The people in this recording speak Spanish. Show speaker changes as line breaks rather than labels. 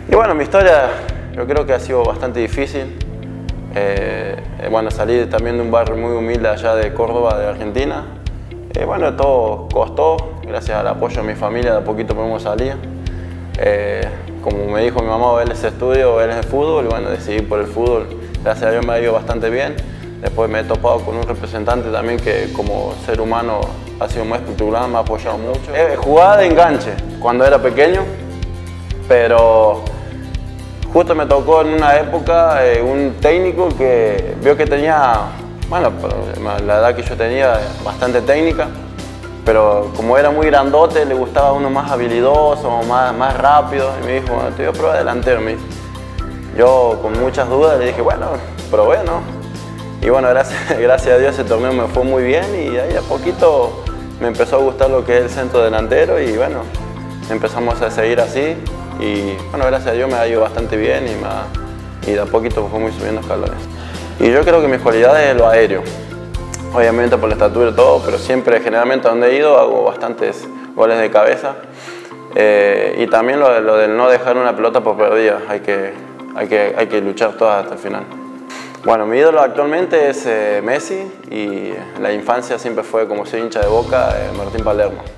Y bueno, mi historia yo creo que ha sido bastante difícil. Bueno, salí también de un barrio muy humilde allá de Córdoba, de Argentina. Bueno, todo costó, gracias al apoyo de mi familia, de a poquito podemos salir. Como me dijo mi mamá, él es estudio, él es de fútbol, y bueno, decidí por el fútbol. Gracias a Dios me ha ido bastante bien. Después me he topado con un representante también que como ser humano ha sido muy estructurado, me ha apoyado mucho. Jugaba de enganche cuando era pequeño, pero justo me tocó en una época un técnico que vio que tenía, bueno, la edad que yo tenía, bastante técnica, pero como era muy grandote, le gustaba uno más habilidoso, más rápido, y me dijo, bueno, te voy a probar delantero, me dijo. Yo con muchas dudas le dije, bueno, probé, ¿no? Y bueno, gracias a Dios ese torneo me fue muy bien y ahí a poquito me empezó a gustar lo que es el centro delantero y bueno, empezamos a seguir así y bueno, gracias a Dios me ha ido bastante bien y de a poquito fue muy subiendo escalones. Y yo creo que mis cualidades es lo aéreo, obviamente por la estatura y todo, pero siempre, generalmente donde he ido hago bastantes goles de cabeza y también lo del no dejar una pelota por perdida, hay que luchar todas hasta el final. Bueno, mi ídolo actualmente es Messi y la infancia siempre fue, como soy hincha de Boca, Martín Palermo.